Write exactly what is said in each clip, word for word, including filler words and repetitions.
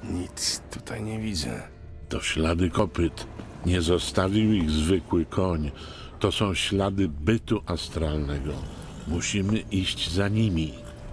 Nic tutaj nie widzę. To ślady kopyt. Nie zostawił ich zwykły koń. To są ślady bytu astralnego. Musimy iść za nimi.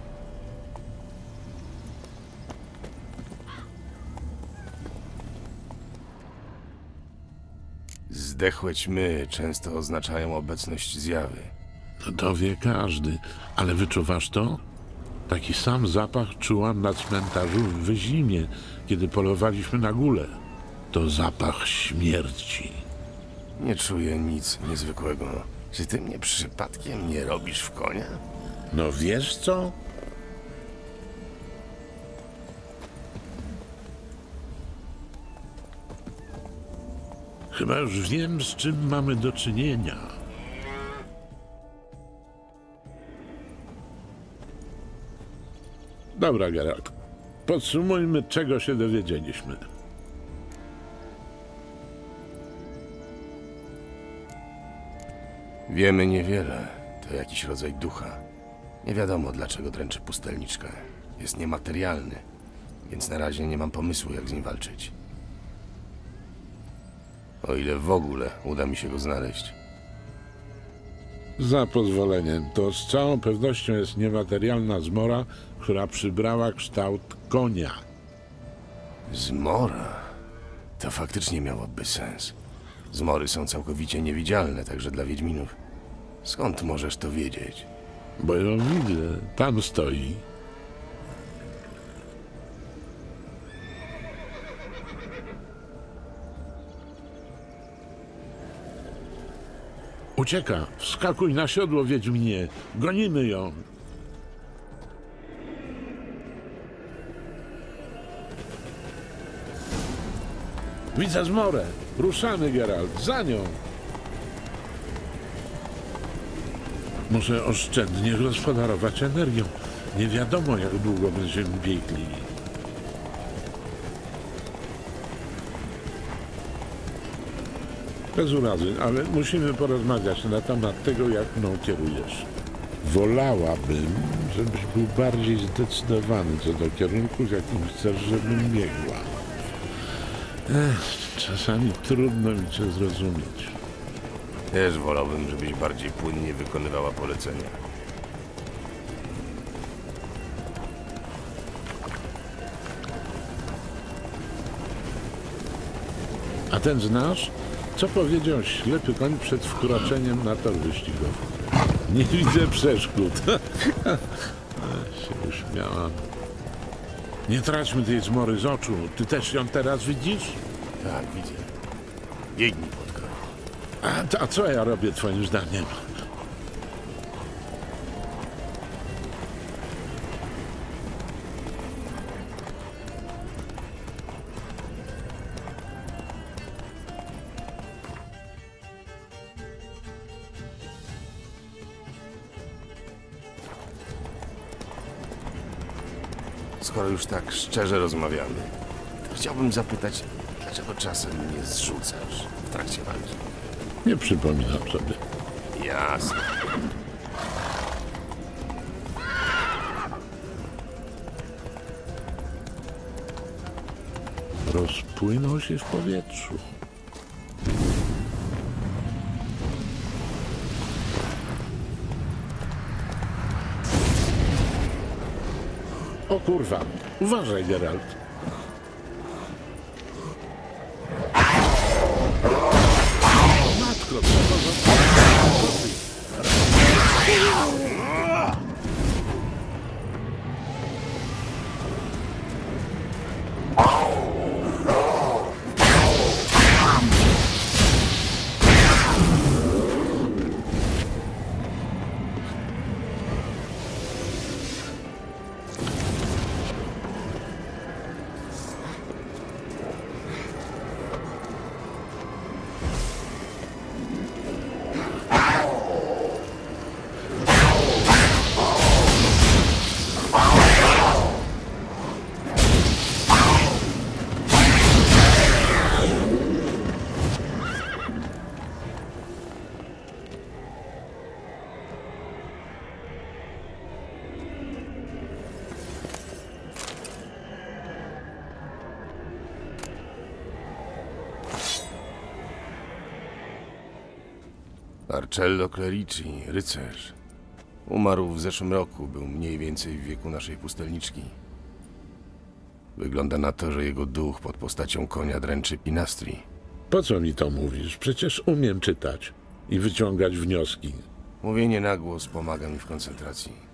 Zdechłe ćmy często oznaczają obecność zjawy. No to wie każdy. Ale wyczuwasz to? Taki sam zapach czułam na cmentarzu w Wyzimie, kiedy polowaliśmy na górę. To zapach śmierci. Nie czuję nic niezwykłego. Czy ty mnie przypadkiem nie robisz w konia? No wiesz co? Chyba już wiem, z czym mamy do czynienia. Dobra, Geralt. Podsumujmy, czego się dowiedzieliśmy. Wiemy niewiele. To jakiś rodzaj ducha. Nie wiadomo, dlaczego dręczy pustelniczkę. Jest niematerialny, więc na razie nie mam pomysłu, jak z nim walczyć. O ile w ogóle uda mi się go znaleźć. Za pozwoleniem, to z całą pewnością jest niematerialna zmora, która przybrała kształt konia. Zmora? To faktycznie miałoby sens. Zmory są całkowicie niewidzialne, także dla wiedźminów. Skąd możesz to wiedzieć? Bo ją widzę, tam stoi. Ucieka! Wskakuj na siodło, wiedźminie! Gonimy ją! Widzę zmorę! Ruszamy, Geralt! Za nią! Muszę oszczędnie gospodarować energią. Nie wiadomo, jak długo będziemy biegli. Bez urazy, ale musimy porozmawiać na temat tego, jak mną kierujesz. Wolałabym, żebyś był bardziej zdecydowany co do kierunku, w jakim chcesz, żebym biegła. Ech, czasami trudno mi cię zrozumieć. Też wolałbym, żebyś bardziej płynnie wykonywała polecenia. A ten znasz? Co powiedział ślepy koń przed wkroczeniem na tor wyścigowy? Nie widzę przeszkód. się uśmiałam. Nie traćmy tej zmory z oczu. Ty też ją teraz widzisz? Tak, widzę. Biegnij, Płotka. A, a co ja robię twoim zdaniem? Skoro już tak szczerze rozmawiamy, to chciałbym zapytać, dlaczego czasem mnie zrzucasz w trakcie walki? Nie przypominam sobie. Jasne. Rozpłynął się w powietrzu. O kurwa, uważaj, Geralt. Matko, co to za... Marcello Clerici, rycerz. Umarł w zeszłym roku, był mniej więcej w wieku naszej pustelniczki. Wygląda na to, że jego duch pod postacią konia dręczy Pinastri. Po co mi to mówisz? Przecież umiem czytać i wyciągać wnioski. Mówienie na głos pomaga mi w koncentracji.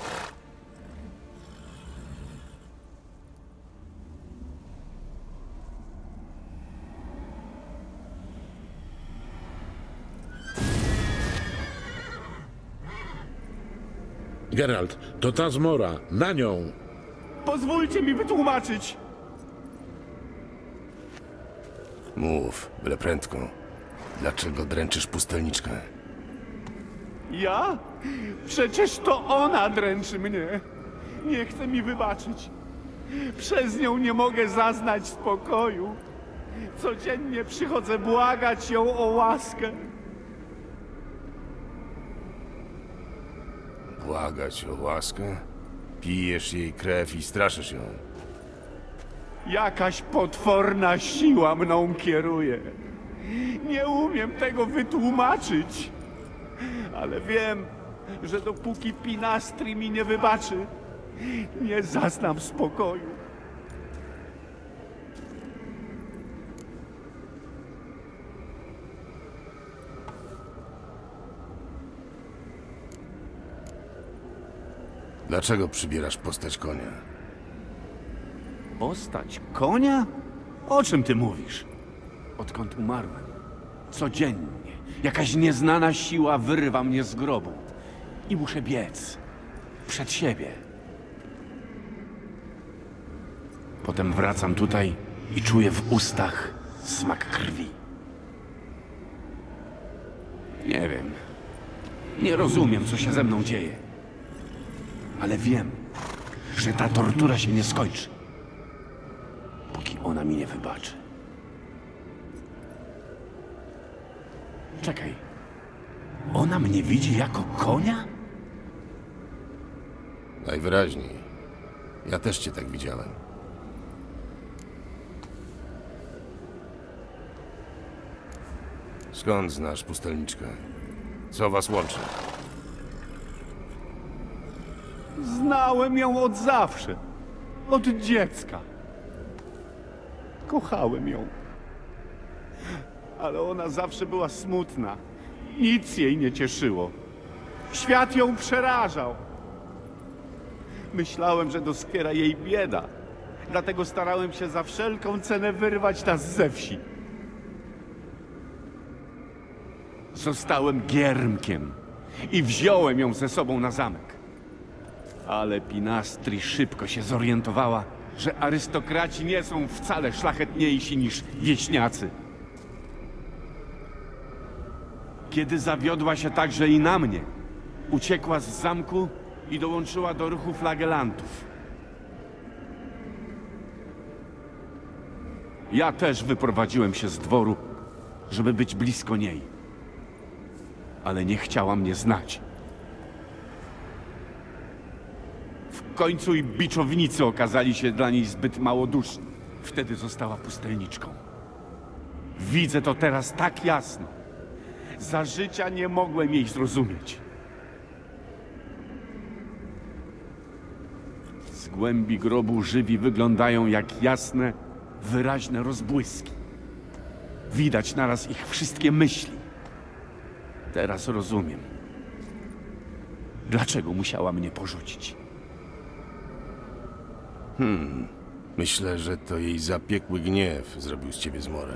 Geralt, to ta zmora, na nią! Pozwólcie mi wytłumaczyć! Mów, byle prędko. Dlaczego dręczysz pustelniczkę? Ja? Przecież to ona dręczy mnie. Nie chce mi wybaczyć. Przez nią nie mogę zaznać spokoju. Codziennie przychodzę błagać ją o łaskę. Błagać o łaskę? Pijesz jej krew i straszysz ją. Jakaś potworna siła mną kieruje. Nie umiem tego wytłumaczyć. Ale wiem, że dopóki Pinastri mi nie wybaczy, nie zaznam spokoju. Dlaczego przybierasz postać konia? Postać konia? O czym ty mówisz? Odkąd umarłem, codziennie jakaś nieznana siła wyrywa mnie z grobu i muszę biec przed siebie. Potem wracam tutaj i czuję w ustach smak krwi. Nie wiem, nie rozumiem, co się ze mną dzieje, ale wiem, że ta tortura się nie skończy, póki ona mi nie wybaczy. Czekaj, ona mnie widzi jako konia? Najwyraźniej. Ja też cię tak widziałem. Skąd znasz pustelniczkę? Co was łączy? Znałem ją od zawsze, od dziecka. Kochałem ją. Ale ona zawsze była smutna. Nic jej nie cieszyło. Świat ją przerażał. Myślałem, że doskwiera jej bieda. Dlatego starałem się za wszelką cenę wyrwać nas ze wsi. Zostałem giermkiem i wziąłem ją ze sobą na zamek. Ale Pinastri szybko się zorientowała, że arystokraci nie są wcale szlachetniejsi niż wieśniacy. Kiedy zawiodła się także i na mnie, uciekła z zamku i dołączyła do ruchu flagelantów. Ja też wyprowadziłem się z dworu, żeby być blisko niej. Ale nie chciała mnie znać. W końcu i biczownicy okazali się dla niej zbyt małoduszni. Wtedy została pustelniczką. Widzę to teraz tak jasno. Za życia nie mogłem jej zrozumieć. Z głębi grobu żywi wyglądają jak jasne, wyraźne rozbłyski. Widać naraz ich wszystkie myśli. Teraz rozumiem, dlaczego musiała mnie porzucić. Hmm. Myślę, że to jej zapiekły gniew zrobił z ciebie zmorę.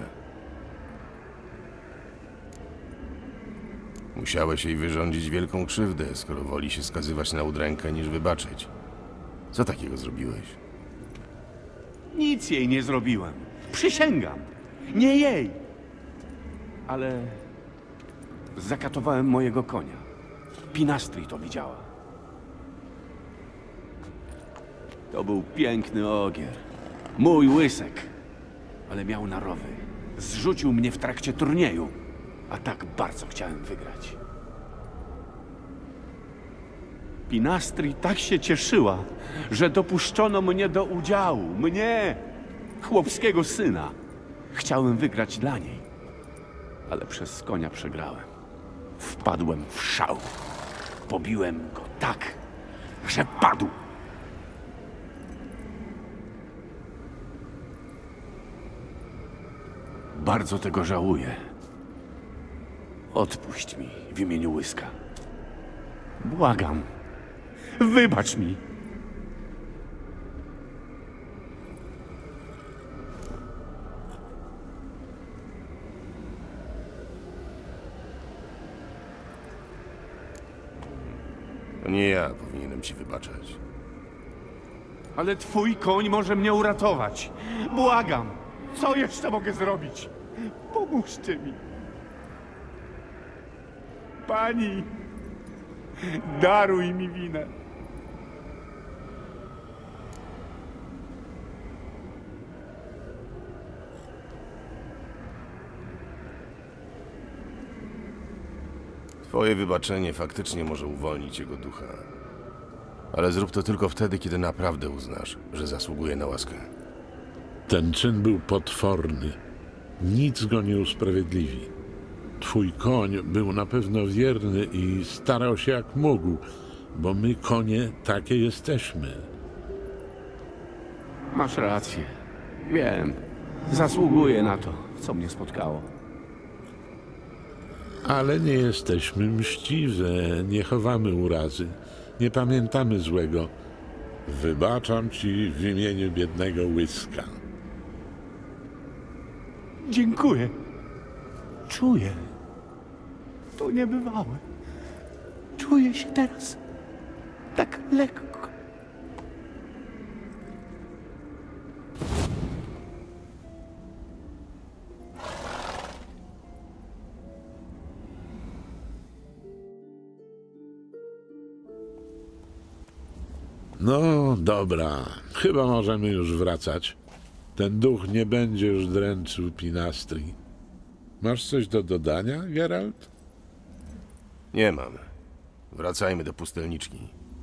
Musiałeś jej wyrządzić wielką krzywdę, skoro woli się skazywać na udrękę niż wybaczyć. Co takiego zrobiłeś? Nic jej nie zrobiłem. Przysięgam. Nie jej. Ale zakatowałem mojego konia. Pinastri to widziała. To był piękny ogier. Mój łysek. Ale miał narowy. Zrzucił mnie w trakcie turnieju. A tak bardzo chciałem wygrać. Pinastri tak się cieszyła, że dopuszczono mnie do udziału. Mnie, chłopskiego syna. Chciałem wygrać dla niej. Ale przez konia przegrałem. Wpadłem w szał. Pobiłem go tak, że padł. Bardzo tego żałuję. Odpuść mi w imieniu Łyska. Błagam. Wybacz mi. To nie ja powinienem ci wybaczać. Ale twój koń może mnie uratować. Błagam. Co jeszcze mogę zrobić? Pomóżcie mi. Pani, daruj mi winę. Twoje wybaczenie faktycznie może uwolnić jego ducha. Ale zrób to tylko wtedy, kiedy naprawdę uznasz, że zasługuje na łaskę. Ten czyn był potworny. Nic go nie usprawiedliwi. Twój koń był na pewno wierny i starał się jak mógł, bo my, konie, takie jesteśmy. Masz rację. Wiem. Zasługuję na to, co mnie spotkało. Ale nie jesteśmy mściwe, nie chowamy urazy, nie pamiętamy złego. Wybaczam ci w imieniu biednego Łyska. Dziękuję. Czuję. To niebywałe. Czuję się teraz tak lekko. No dobra, chyba możemy już wracać. Ten duch nie będzie już dręczył Pinastri. Masz coś do dodania, Geralt? Nie mam. Wracajmy do pustelniczki.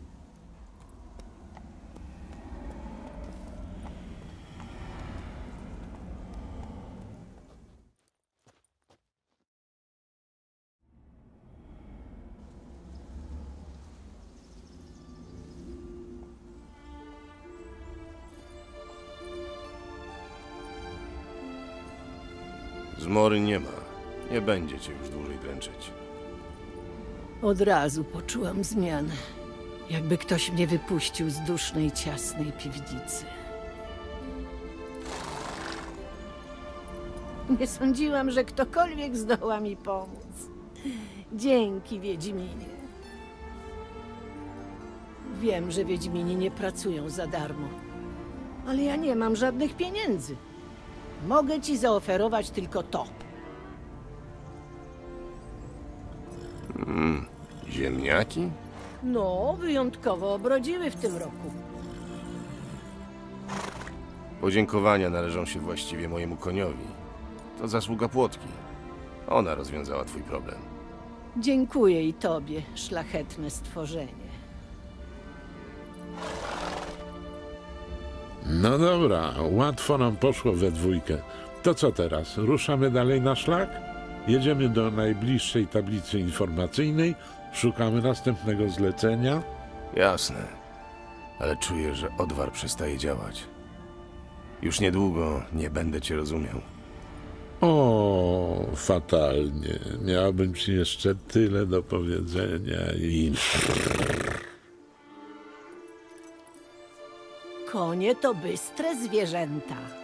Zmory nie ma. Nie będzie cię już dłużej dręczyć. Od razu poczułam zmianę. Jakby ktoś mnie wypuścił z dusznej, ciasnej piwnicy. Nie sądziłam, że ktokolwiek zdoła mi pomóc. Dzięki, Wiedźminie. Wiem, że Wiedźmini nie pracują za darmo. Ale ja nie mam żadnych pieniędzy. Mogę ci zaoferować tylko to. Mm, ziemniaki? No, wyjątkowo obrodziły w tym roku. Podziękowania należą się właściwie mojemu koniowi. To zasługa Płotki. Ona rozwiązała twój problem. Dziękuję i tobie, szlachetne stworzenie. No dobra, łatwo nam poszło we dwójkę. To co teraz? Ruszamy dalej na szlak? Jedziemy do najbliższej tablicy informacyjnej, szukamy następnego zlecenia. Jasne. Ale czuję, że odwar przestaje działać. Już niedługo nie będę cię rozumiał. O, fatalnie. Miałbym ci jeszcze tyle do powiedzenia i... Konie to bystre zwierzęta.